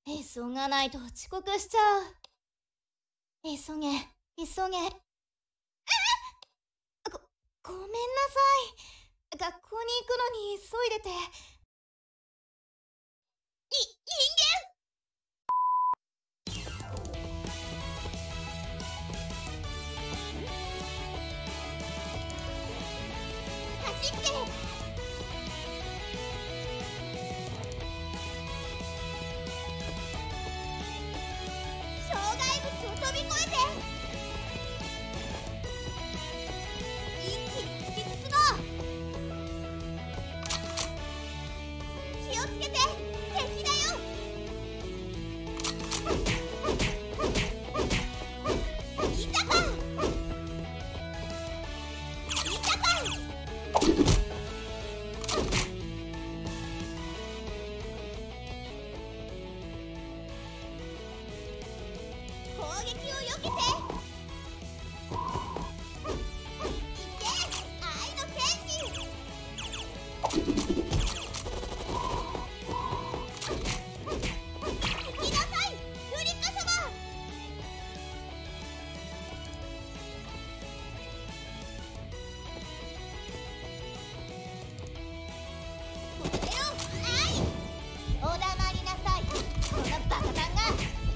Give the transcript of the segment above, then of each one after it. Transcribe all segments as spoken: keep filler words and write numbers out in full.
急がないと遅刻しちゃう。急げ、急げ。えご、ごめんなさい。学校に行くのに急いでて。い、人間走って。障害物を飛び越えて。一気に突き進もう。気をつけて、敵だよ。いたかいたか。攻撃を避けて。いけ、愛の剣士。行きなさい、フリッカ様。これよ、愛。お黙りなさい、こんなバカさんが。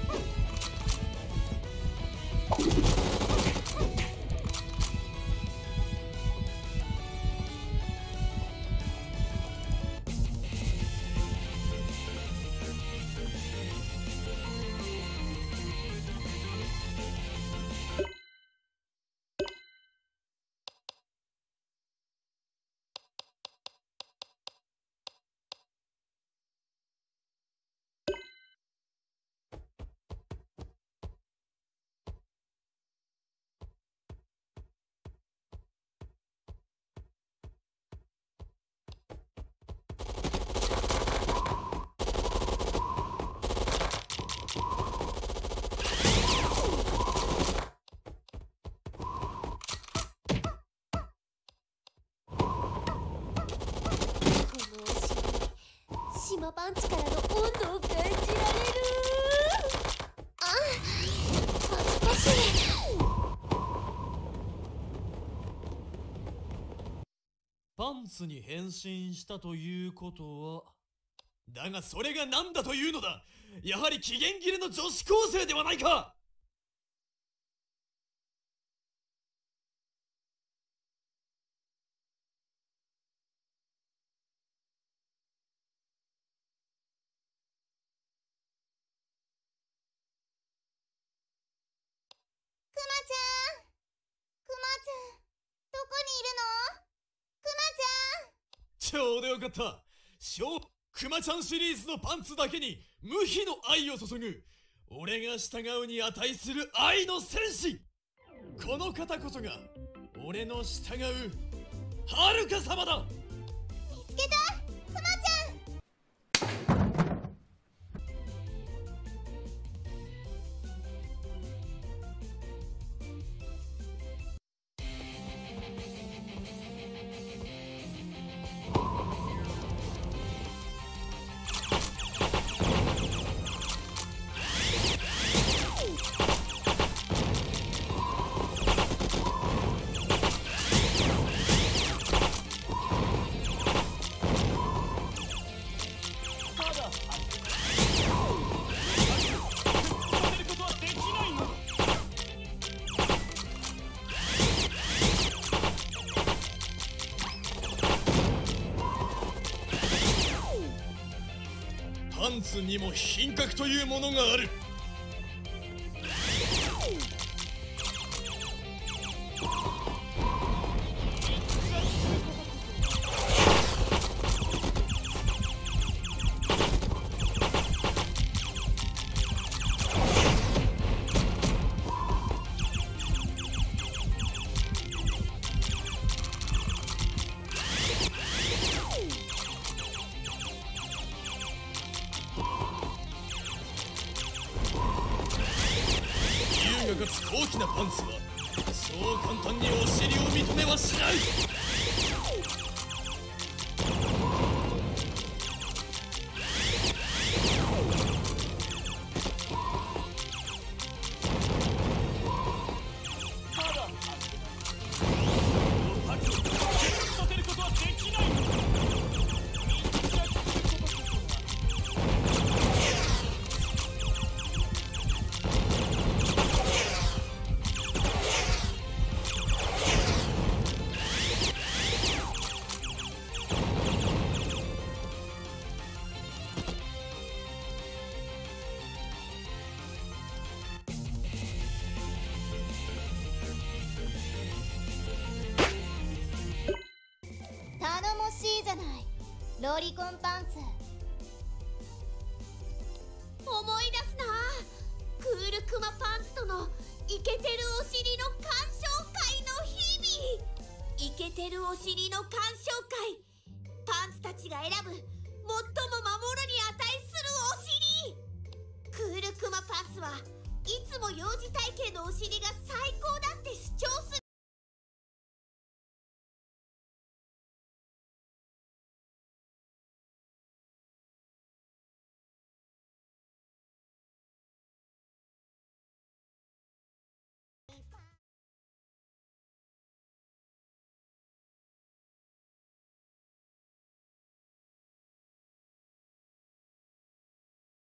島パンチからの温度を感じられる。あ、恥ずかしい。 パンツに変身したということは、だがそれが何だというのだ。やはり期限切れの女子高生ではないか。 クマちゃん、クマちゃん、どこにいるの？クマちちょうどよかった。小クマちゃんシリーズのパンツだけに無比の愛を注ぐ、俺が従うに値する愛の戦士。この方こそが俺の従うはるか様だ。 ゃん、見つけた、クマちゃん。 パンツにも品格というものがある。がかつ高貴なパンツはそう簡単にお尻を認めはしない。 しいじゃない、ロリコンパンツ。 思い出すな、クールクマパンツとのイケてるお尻の鑑賞会の日々。イケてるお尻の鑑賞会、パンツたちが選ぶ最も守るに値するお尻。クールクマパンツはいつも幼児体型のお尻が最高だって